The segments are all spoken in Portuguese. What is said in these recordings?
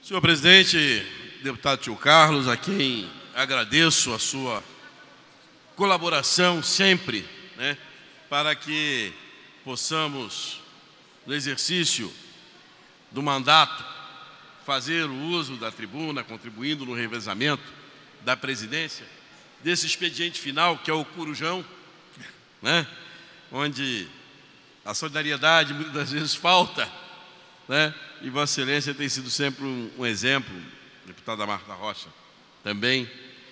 Senhor presidente, deputado Tio Carlos, a quem agradeço a sua colaboração sempre, para que possamos, no exercício do mandato, fazer o uso da tribuna, contribuindo no revezamento da presidência, desse expediente final, que é o Corujão, onde a solidariedade muitas das vezes falta, e Vossa Excelência tem sido sempre um exemplo, deputada Marta Rocha também.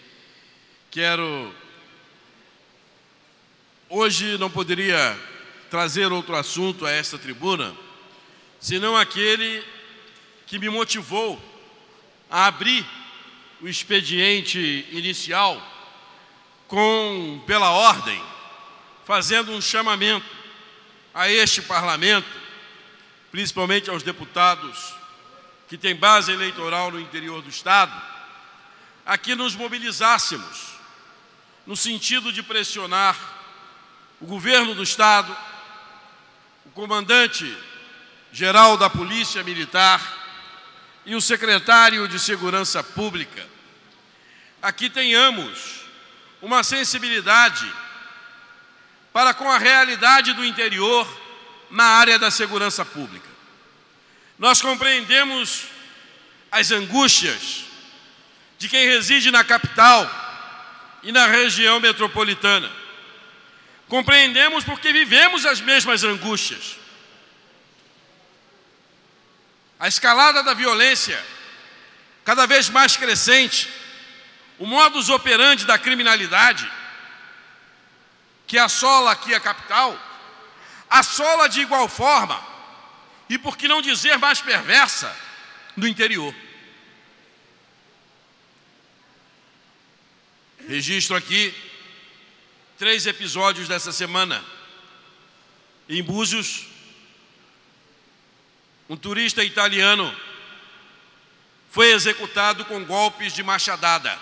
Hoje não poderia trazer outro assunto a esta tribuna, senão aquele que me motivou a abrir o expediente inicial pela ordem, fazendo um chamamento a este parlamento, principalmente aos deputados que têm base eleitoral no interior do Estado, a que nos mobilizássemos no sentido de pressionar o governo do Estado, o comandante-geral da Polícia Militar e o secretário de Segurança Pública. Aqui tenhamos uma sensibilidade para com a realidade do interior na área da segurança pública. Nós compreendemos as angústias de quem reside na capital e na região metropolitana. Compreendemos porque vivemos as mesmas angústias. A escalada da violência, cada vez mais crescente, o modus operandi da criminalidade, que assola aqui a capital, assola de igual forma, e por que não dizer mais perversa, no interior. Registro aqui 3 episódios dessa semana. Em Búzios, um turista italiano foi executado com golpes de machadada.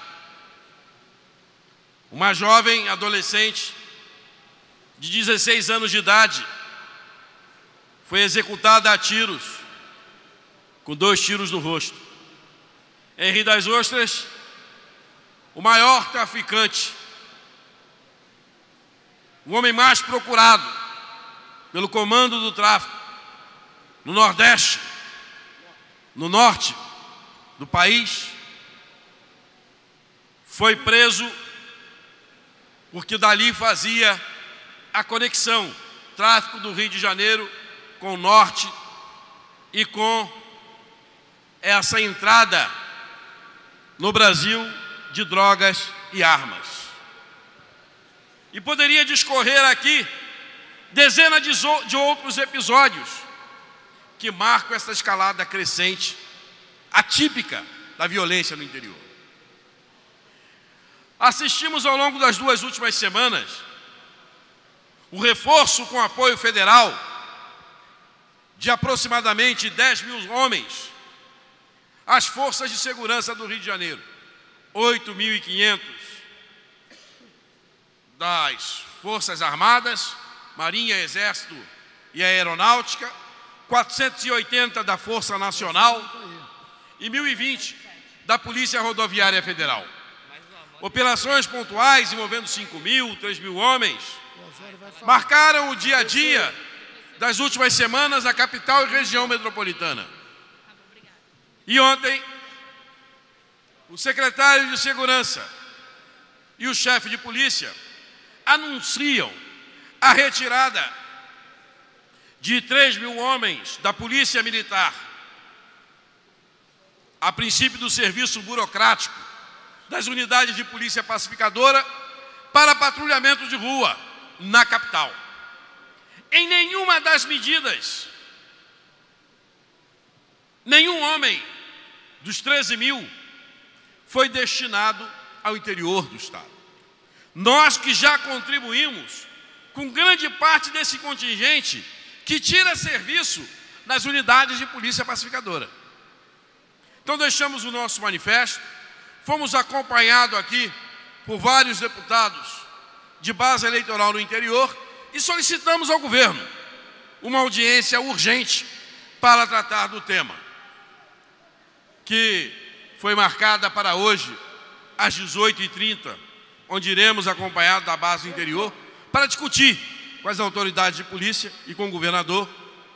Uma jovem adolescente de 16 anos de idade foi executada a tiros, com 2 tiros no rosto. Em Rio das Ostras, o maior traficante, o homem mais procurado pelo comando do tráfico no Nordeste, no Norte do país, foi preso porque dali fazia a conexão, tráfico do Rio de Janeiro com o Norte e com essa entrada no Brasil de drogas e armas. E poderia discorrer aqui dezenas de outros episódios que marcam essa escalada crescente, atípica da violência no interior. Assistimos ao longo das 2 últimas semanas o reforço com apoio federal de aproximadamente 10 mil homens às forças de segurança do Rio de Janeiro. 8.500 das Forças Armadas, Marinha, Exército e Aeronáutica, 480 da Força Nacional e 1.020 da Polícia Rodoviária Federal. Operações pontuais envolvendo 5.000, 3.000 homens marcaram o dia a dia das últimas semanas na capital e região metropolitana. E ontem, o secretário de Segurança e o chefe de polícia anunciam a retirada de 3.000 homens da Polícia Militar, a princípio do serviço burocrático das unidades de polícia pacificadora, para patrulhamento de rua na capital. Em nenhuma das medidas, nenhum homem dos 13.000 foi destinado ao interior do Estado. Nós que já contribuímos com grande parte desse contingente que tira serviço nas unidades de polícia pacificadora. Então deixamos o nosso manifesto, fomos acompanhados aqui por vários deputados de base eleitoral no interior e solicitamos ao governo uma audiência urgente para tratar do tema. que foi marcada para hoje, às 18h30, onde iremos acompanhado da base do interior, para discutir com as autoridades de polícia e com o governador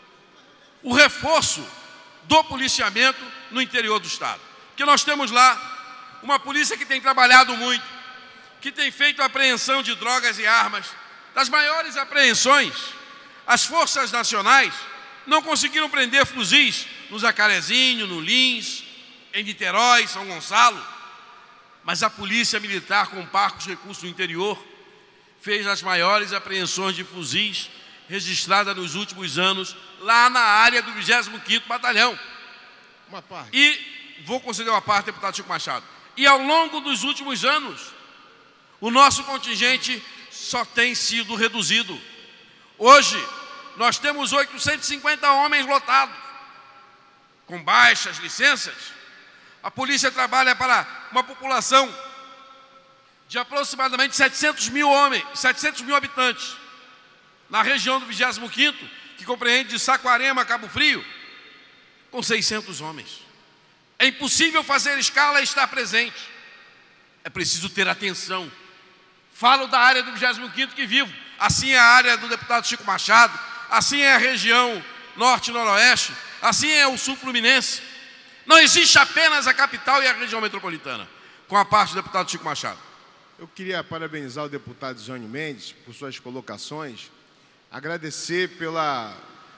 o reforço do policiamento no interior do estado. Porque nós temos lá uma polícia que tem trabalhado muito, que tem feito apreensão de drogas e armas. Das maiores apreensões, as forças nacionais não conseguiram prender fuzis no Jacarezinho, no Lins, em Niterói, São Gonçalo, mas a polícia militar, com parcos recursos do interior, fez as maiores apreensões de fuzis registradas nos últimos anos, lá na área do 25º Batalhão. Uma parte. E vou conceder uma parte, deputado Chico Machado. E ao longo dos últimos anos, o nosso contingente só tem sido reduzido. Hoje, nós temos 850 homens lotados, com baixas licenças. A polícia trabalha para uma população de aproximadamente 700 mil homens, 700 mil habitantes, na região do 25º, que compreende de Saquarema a Cabo Frio, com 600 homens. É impossível fazer escala e estar presente. É preciso ter atenção. Falo da área do 25º que vivo. Assim é a área do deputado Chico Machado, assim é a região norte e noroeste, assim é o sul fluminense. Não existe apenas a capital e a região metropolitana, com a parte do deputado Chico Machado. Eu queria parabenizar o deputado Johnny Mendes por suas colocações, agradecer pela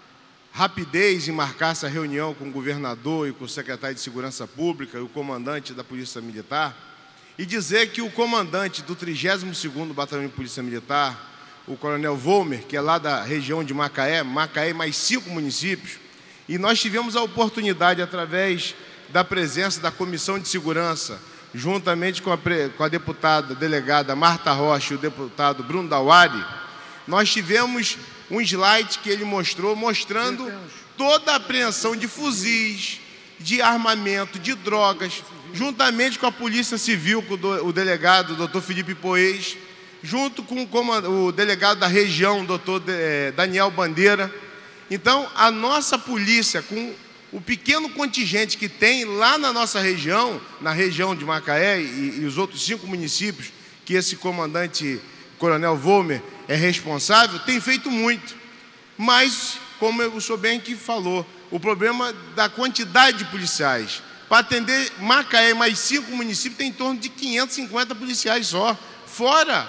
rapidez em marcar essa reunião com o governador e com o secretário de Segurança Pública e o comandante da Polícia Militar, e dizer que o comandante do 32º Batalhão de Polícia Militar, o coronel Volmer, que é lá da região de Macaé mais 5 municípios, e nós tivemos a oportunidade, através da presença da Comissão de Segurança, juntamente com a deputada delegada Marta Rocha e o deputado Bruno Dauari, nós tivemos um slide que ele mostrou, mostrando toda a apreensão de fuzis, de armamento, de drogas, juntamente com a Polícia Civil, com o delegado, o Dr. Felipe Poês, junto com o delegado da região, o Dr. Daniel Bandeira. Então, a nossa polícia, com o pequeno contingente que tem lá na nossa região, na região de Macaé e os outros 5 municípios, que esse comandante, coronel Volmer, é responsável, tem feito muito. Mas, como o senhor bem que falou, o problema da quantidade de policiais. Para atender Macaé mais 5 municípios, tem em torno de 550 policiais só, fora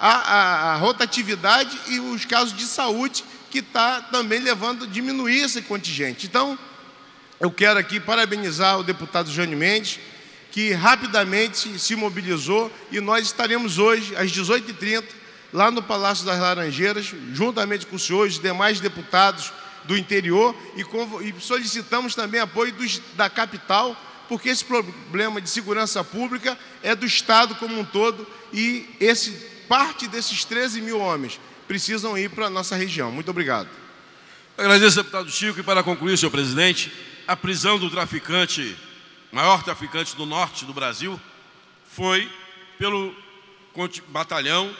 a rotatividade e os casos de saúde, que está também levando a diminuir esse contingente. Então, eu quero aqui parabenizar o deputado Johnny Mendes, que rapidamente se mobilizou, e nós estaremos hoje, às 18h30, lá no Palácio das Laranjeiras, juntamente com os senhores, os demais deputados do interior, e solicitamos também apoio da capital, porque esse problema de segurança pública é do Estado como um todo, e parte desses 13 mil homens precisam ir para a nossa região. Muito obrigado. Agradeço, deputado Chico, e para concluir, senhor presidente, a prisão do traficante, maior traficante do norte do Brasil, foi pelo batalhão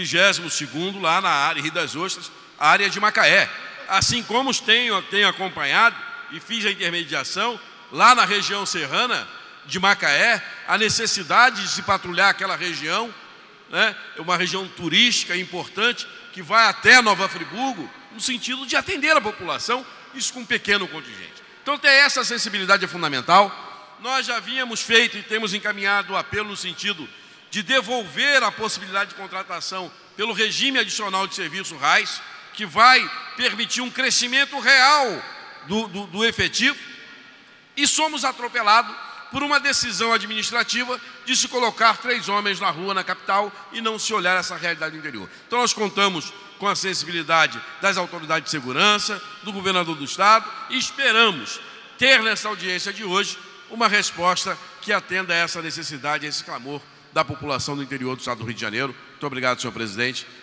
32º, lá na área Rio das Ostras, área de Macaé. Assim como tenho acompanhado e fiz a intermediação, lá na região serrana de Macaé, a necessidade de se patrulhar aquela região, né, é uma região turística importante, que vai até Nova Friburgo, no sentido de atender a população, isso com um pequeno contingente. Então, ter essa sensibilidade é fundamental. Nós já havíamos feito e temos encaminhado o apelo no sentido de devolver a possibilidade de contratação pelo regime adicional de serviço RAIS, que vai permitir um crescimento real do efetivo, e somos atropelados por uma decisão administrativa de se colocar 3 homens na rua, na capital, e não se olhar essa realidade do interior. Então, nós contamos com a sensibilidade das autoridades de segurança, do governador do Estado, e esperamos ter nessa audiência de hoje uma resposta que atenda a essa necessidade, a esse clamor da população do interior do Estado do Rio de Janeiro. Muito obrigado, senhor presidente.